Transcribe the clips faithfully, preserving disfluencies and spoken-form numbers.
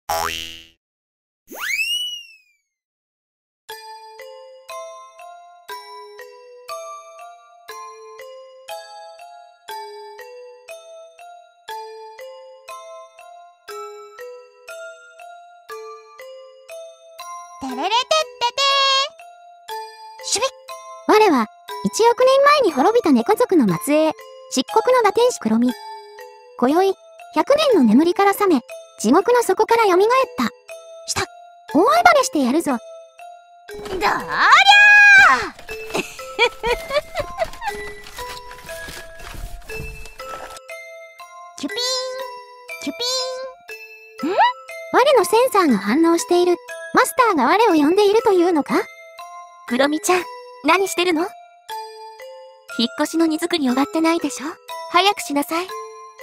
てれれてっててー。シュビッ。 我はいちおくねんまえに滅びた猫族の末裔、漆黒の打天使黒み。今宵、ひゃくねんの眠りから覚め、地獄の底から蘇った。した。大暴れしてやるぞ。 どりゃーキュピーン、キュピーン。ん？ 我のセンサーが反応している。マスターが我を呼んでいるというのか？ クロミちゃん、何してるの？引っ越しの荷造り終わってないでしょ？早くしなさい。え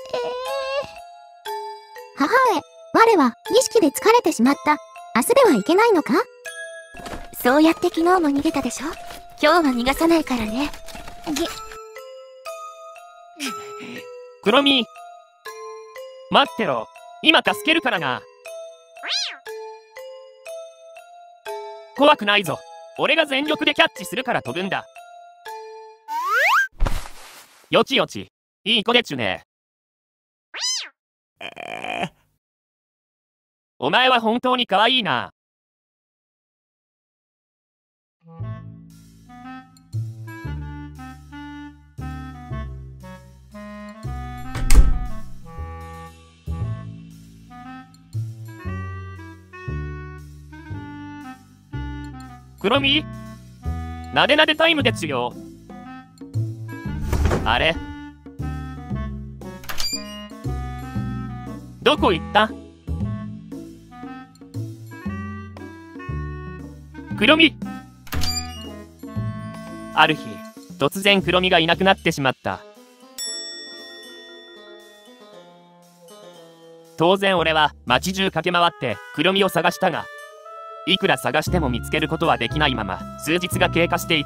ー、母上、我は儀式で疲れてしまった。明日ではいけないのか？ そうやって昨日も逃げたでしょ？今日は逃がさないからね。 ぎクロミ、待ってろ。今助けるからな。怖くないぞ。俺が全力でキャッチするから飛ぶんだ。よちよち、いい子でちゅね。お前は本当に可愛いな。クロミ、なでなでタイムでちゅよ。あれ、どこ行った？クロミ。ある日、突然クロミがいなくなってしまった。当然俺は街中駆け回ってクロミを探したが、いくら探しても見つけることはできないまま数日が経過していった。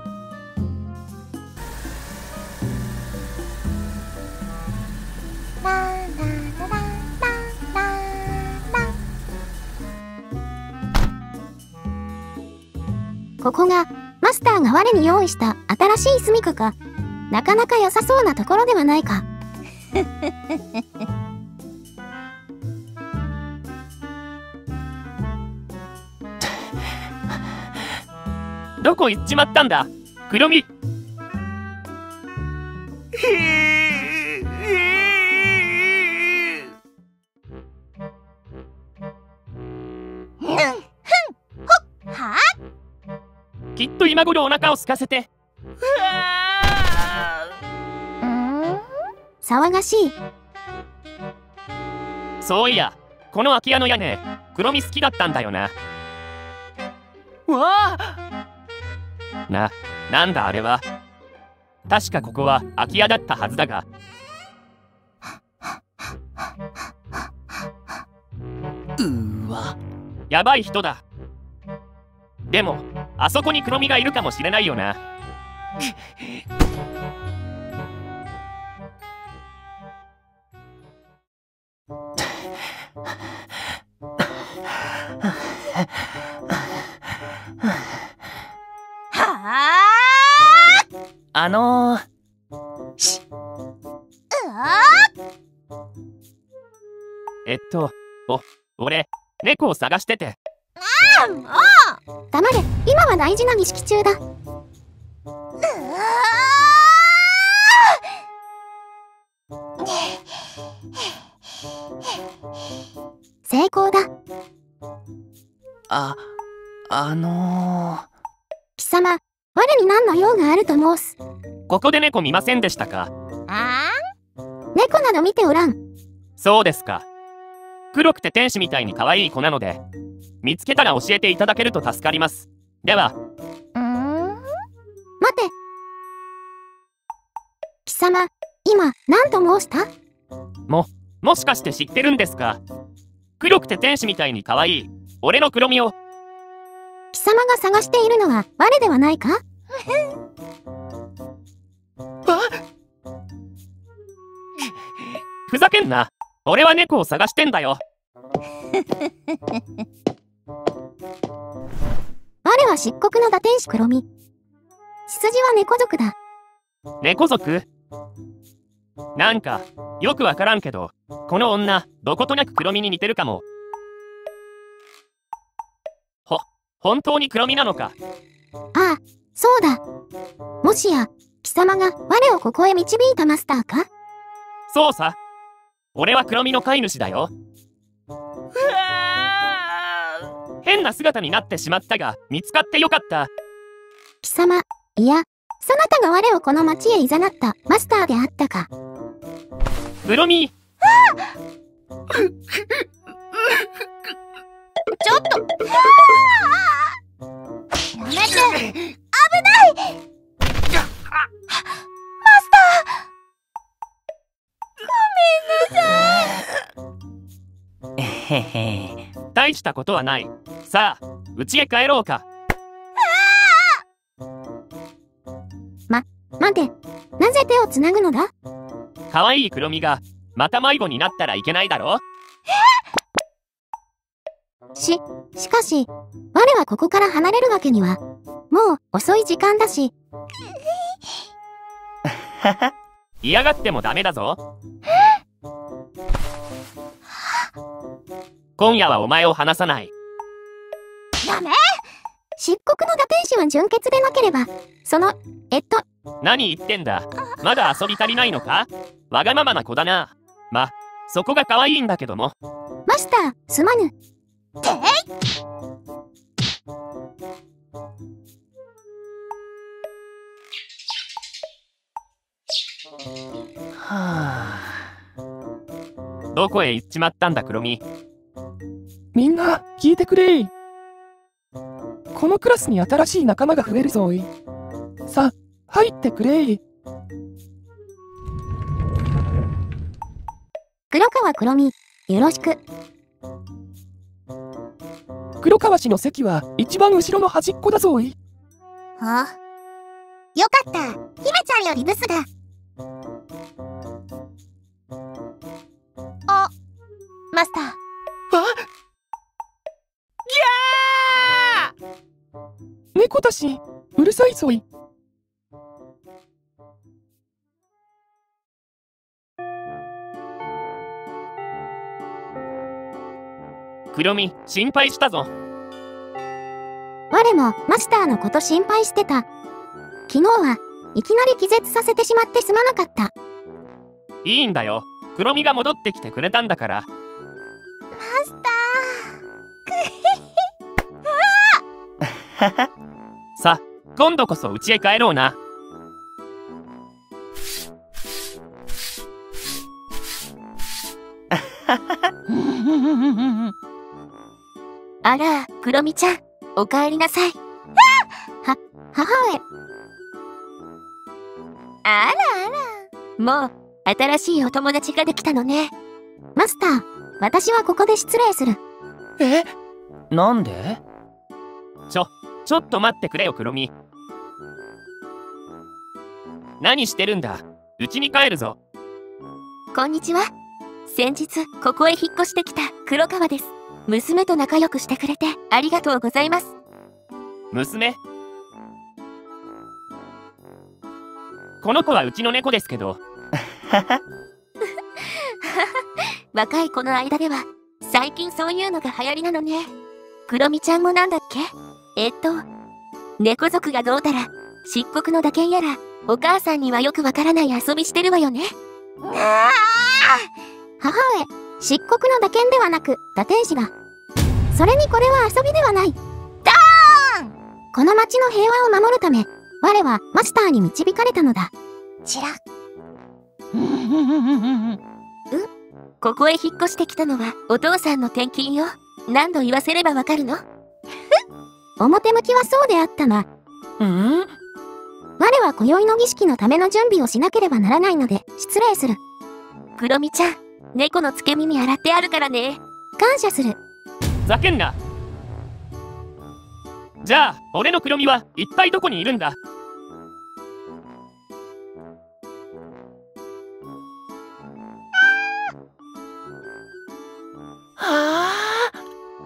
ここがマスターが我に用意した新しい住処か。なかなか良さそうなところではないか。 どこ行っちまったんだ、クロミ。きっと今頃お腹を空かせて。 うーん、騒がしい。 そういや、この空き家の屋根、クロミ好きだったんだよな。 わあ！ な、なんだあれは。確かここは空き家だったはずだが。 うーわ。 やばい人だ。でも、あそこにクロミがいるかもしれないよな。 あのー、 しうわえっと、お、俺、猫を探してて。 あもう黙れ、今は大事な儀式中だ。成功だ。 あ、あのー、 貴様、我に何の用があると申す。 ここで猫見ませんでしたか？ あ猫など見ておらん。 そうですか。黒くて天使みたいに可愛い子なので、見つけたら教えていただけると助かります。では。 うーん、待て。貴様、今何と申した？ も、もしかして知ってるんですか？黒くて天使みたいに可愛い俺のクロミを。 貴様が探しているのは我ではないか？ ふざけんな。俺は猫を探してんだよ。 我は漆黒の打天使黒み。血筋は猫族だ。 猫族？なんか、よくわからんけど、この女、どことなく黒みに似てるかも。ほ、本当に黒みなのか？ ああ、そうだ。もしや、貴様が我をここへ導いたマスターか？ そうさ。俺は黒みの飼い主だよ。変な姿になってしまったが、見つかってよかった。 貴様、いや、そなたが我をこの町へ誘ったマスターであったか。 黒み。 ちょっとやめて。危ない。マスター、ごめんなさい。 えへへ。 大したことはない。さあ、家へ帰ろうか。 ま、待て。なぜ手をつなぐのだ？ 可愛い黒みが、また迷子になったらいけないだろ？ し、しかし、我はここから離れるわけには、もう遅い時間だし。 嫌がってもダメだぞ。今夜はお前を離さない。 ダメ。 漆黒の打天使は純潔でなければ、その、えっと。 何言ってんだ。まだ遊び足りないのか？わがままな子だな。ま、そこが可愛いんだけども。 マスター、すまぬ。 てい。 はあ。 どこへ行っちまったんだ黒み。 みんな聞いてくれ。このクラスに新しい仲間が増えるぞい。さあ入ってくれ。 黒川黒み、よろしく。 黒川氏の席は一番後ろの端っこだぞい。 はあ、よかった。姫ちゃんよりブスが。あ、マスター。 わ猫だし、うるさいぞい。 黒み、心配したぞ。 我もマスターのこと心配してた。昨日はいきなり気絶させてしまってすまなかった。 いいんだよ。黒みが戻ってきてくれたんだから。 マスター。 さ、今度こそ家へ帰ろうな。 あら、黒みちゃん、お帰りなさい。 は、母上。 あらあら。もう、新しいお友達ができたのね。 マスター、私はここで失礼する。 え？ なんで？ ちょ、ちょっと待ってくれよ黒み。何してるんだ。家に帰るぞ。 こんにちは。先日、ここへ引っ越してきた黒川です。娘と仲良くしてくれてありがとうございます。 娘？この子はうちの猫ですけど。 若い子の間では、最近そういうのが流行りなのね。黒みちゃんもなんだっけ？えっと、猫族がどうたら、漆黒の打剣やら、お母さんにはよくわからない遊びしてるわよね。 母上、漆黒の打剣ではなく、打天使だ。それにこれは遊びではない。 ダーン。 この町の平和を守るため、我はマスターに導かれたのだ。 チラ。 ここへ引っ越してきたのはお父さんの転勤よ。何度言わせればわかるの？ 表向きはそうであったが、 ん？ 我は今宵の儀式のための準備をしなければならないので、失礼する。 黒みちゃん、猫のつけ耳洗ってあるからね。 感謝する。 ふざけんな。じゃあ、俺の黒みは一体どこにいるんだ？ はあ。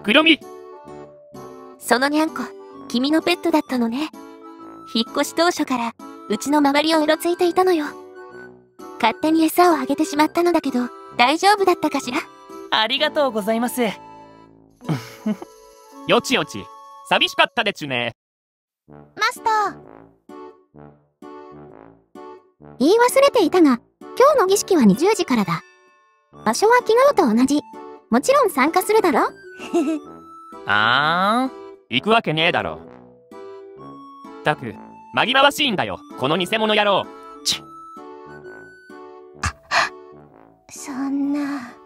クロミ。 そのにゃんこ、君のペットだったのね。引っ越し当初からうちの周りをうろついていたのよ。勝手に餌をあげてしまったのだけど、大丈夫だったかしら？ ありがとうございます。 よちよち、寂しかったでちゅね。 マスター。 言い忘れていたが、今日の儀式はにじゅうじからだ。場所は昨日と同じ。もちろん参加するだろ？ あーん。 行くわけねえだろ。ったく、紛らわしいんだよ、この偽物野郎。 そんな。